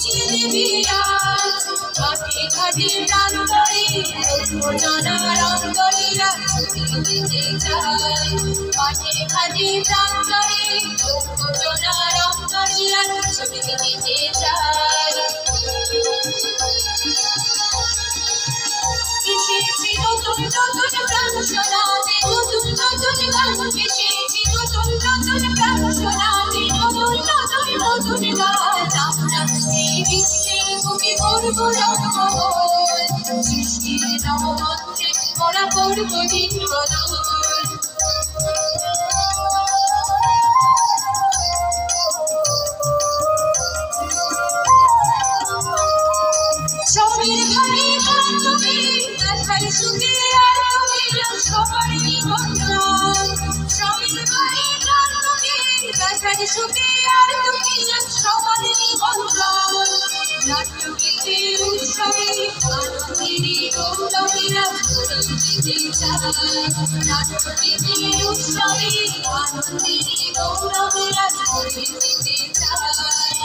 ঘাটে ঘাটে প্রান্তরে জনার অঙ্গলীলা ছবিতে যায়। ঘাটে ঘাটে প্রান্তরে জনার অঙ্গলীলা ছবিতে যায়। এসেছি নতুন নতুন প্রাণ শোনাতে, নতুন নতুন গান এসেছি নতুন নতুন প্রাণ শোনাতে, নতুন নতুন নতুন গান। আমরা এই বিশ্বের বুকে করব রঙ্গমহল, সৃষ্টির নবমন্ত্রে মোরা করব দিন বদল। সবের ঘরে গান তুমি, ব্যথার সুখে আর তুমি সবার নিমন্ত্রণ। সবের ঘরে গান তুমি, ব্যথার সুখে আর তুমি সবার নিমন্ত্রণ। নাট্যগীতের উৎসবে আনন্দেরই গৌরবেরা দিতে চায়। নাট্যগীতের উৎসবে আনন্দেরই গৌরবেরা দিতে চায়।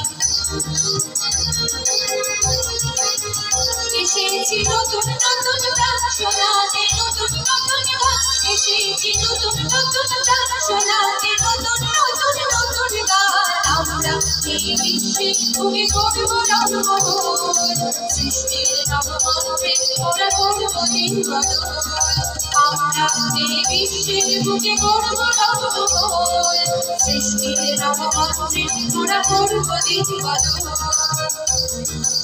এসেছি নতুন নতুন গান শোনাতে, নতুন নতুন গান এসেছি নতুন নতুন গান শোনাতে, নতুন নতুন নতুন গান। আমরা এই বিশ্বে বুকে করব রঙ্গমহল, সৃষ্টির নবমন্ত্রে মোরা করব দিন বদল। আমরা এই বিশ্বের বুকে করব রঙ্গমহল, সৃষ্টির নবমন্ত্রে মোরা করব দিন বদল।